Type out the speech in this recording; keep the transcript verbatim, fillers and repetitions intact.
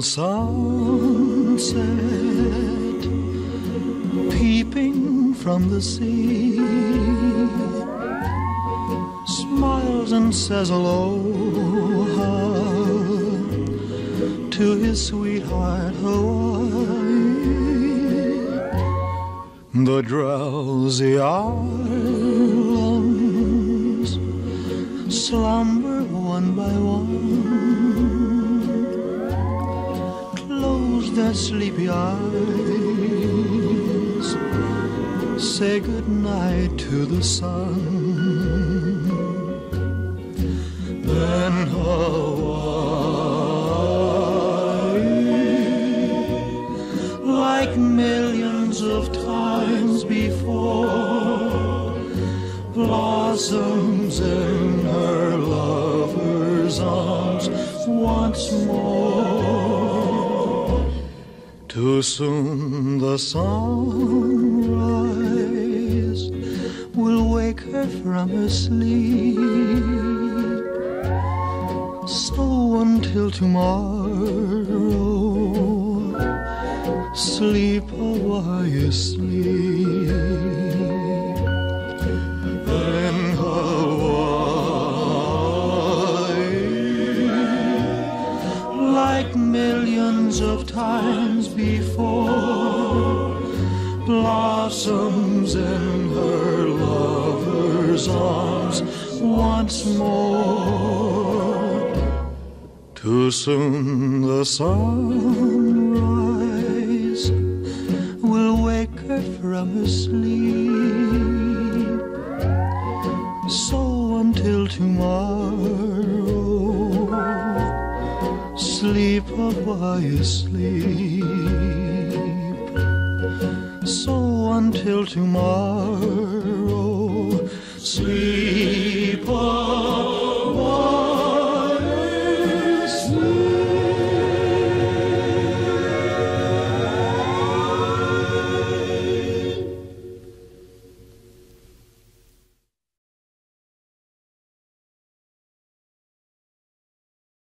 sunset peeping from the sea smiles and says aloha to his sweetheart Hawaii. The drowsy islands slumber one by one, close their sleepy eyes, say good night to the sun. Then Hawaii, like millions of times before, blossoms in her lover's arms once more. Too soon the sunrise will wake her from her sleep, so until tomorrow, sleep Hawaii, sleep. Then Hawaii, like millions of times before, blossoms in her lover's arms once more. Too soon the sunrise will wake her from her sleep, so until tomorrow, sleep Hawaii, sleep. So until tomorrow, sleep.